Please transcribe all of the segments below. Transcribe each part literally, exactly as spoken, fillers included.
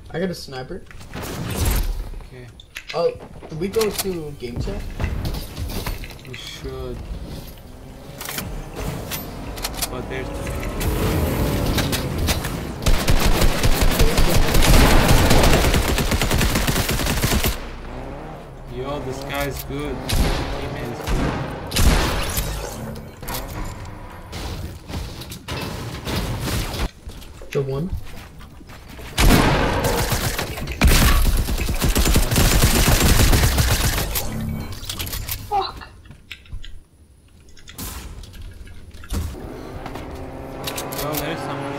I got a sniper. Okay. Oh, can we go to game chat? We should. But there's too many. Yo, this guy's good. Teammate is good. The one. Fuck. Oh, there's someone.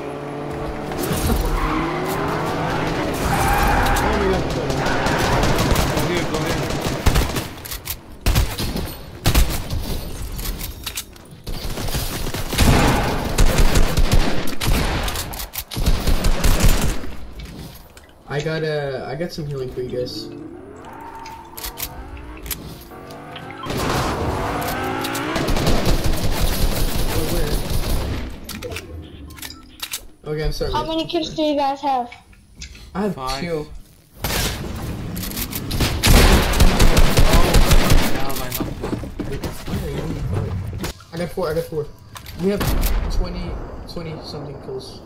Oh my god. Go here, go here. I got uh, I got some healing for you guys. Oh, where? Okay, I'm sorry. How many kills do you guys have? I have Five. two. I got four, I got four. We have twenty, twenty something kills.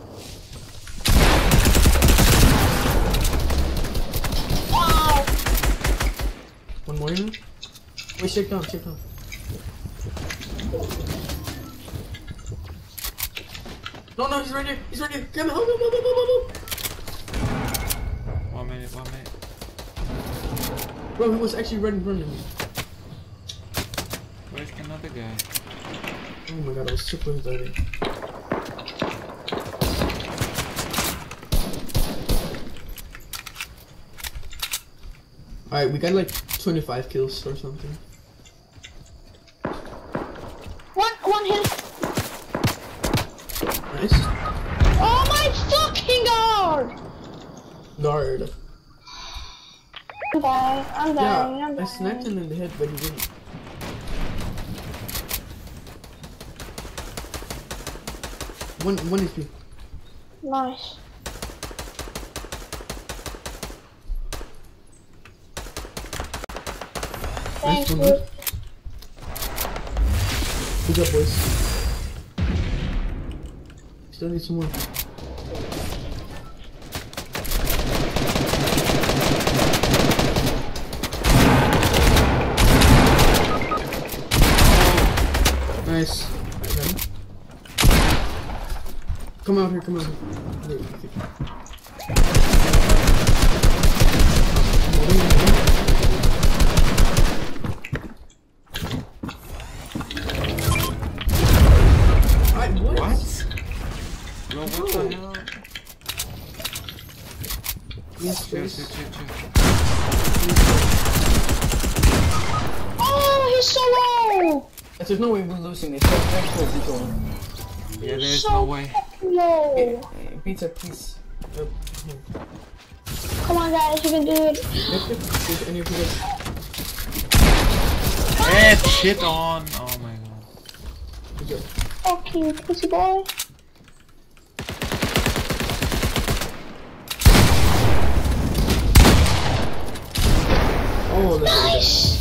Wow. One more in? Wait, shake down, shake down. No, no, he's right here, he's right here. Come on, hold on, hold on, hold on, hold One minute, one minute. on. Bro, he was actually running, running. Where's another guy? Oh my god, I was super excited. Alright, we got like twenty-five kills or something. One, one hit. Nice. Oh my fucking god! Guard. I'm dying, I'm dying, Yeah, I'm I dying. snapped him in the head, but he didn't. One, one H P. Nice. Nice Thanks, one. dude. Good job, boys. Still need some more. Nice. Come out here, come out here. Wait, okay. Alright, what? What? Bro, what the hell? Yes, Chill, please. chill, chill, chill. Oh, he's so low! There's no way we're losing this. That's what we're going. Yeah, there's so no way. low. Hey, pizza, please. Uh, Come on, guys, you can do it. Yep, yep. Is any of you guys? Eh, shit on. Oh my god. Good job. Fucking pussy boy. Oh, that's Nice.